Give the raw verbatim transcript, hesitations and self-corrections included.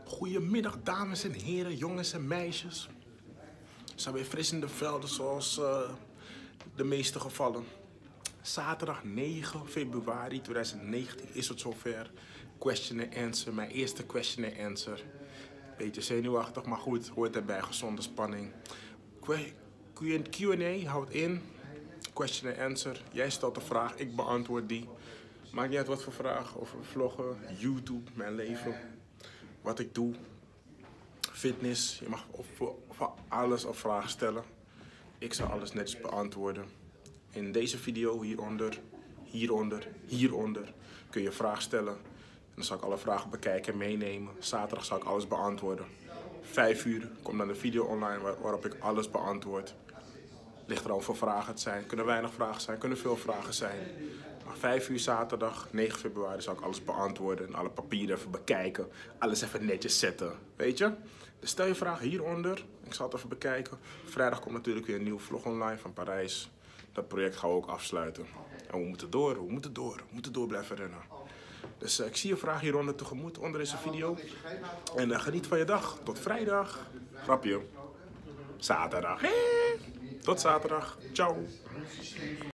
Goedemiddag dames en heren, jongens en meisjes. We zijn weer fris in de velden zoals uh, de meeste gevallen. Zaterdag negen februari tweeduizend negentien is het zover. Question and answer, mijn eerste question and answer. Beetje zenuwachtig, maar goed, hoort erbij, gezonde spanning. Q en A, houd in. Question and answer, jij stelt de vraag, ik beantwoord die. Maakt niet uit wat voor vraag, over vloggen, YouTube, mijn leven, wat ik doe. Fitness, je mag voor, voor alles op vragen stellen. Ik zal alles netjes beantwoorden. In deze video hieronder, hieronder, hieronder kun je vragen stellen. En dan zal ik alle vragen bekijken en meenemen. Zaterdag zal ik alles beantwoorden. Vijf uur komt dan een video online waar, waarop ik alles beantwoord. Ligt er al voor vragen het zijn. Kunnen weinig vragen zijn, kunnen veel vragen zijn. Maar vijf uur zaterdag, negen februari, zal ik alles beantwoorden. En alle papieren even bekijken. Alles even netjes zetten. Weet je? Dus stel je vragen hieronder. Ik zal het even bekijken. Vrijdag komt natuurlijk weer een nieuwe vlog online van Parijs. Dat project gaan we ook afsluiten. En we moeten door, we moeten door, we moeten door blijven rennen. Dus uh, ik zie je vraag hieronder tegemoet onder deze video. En uh, geniet van je dag. Tot vrijdag. Grapje. Zaterdag. Tot zaterdag. Ciao.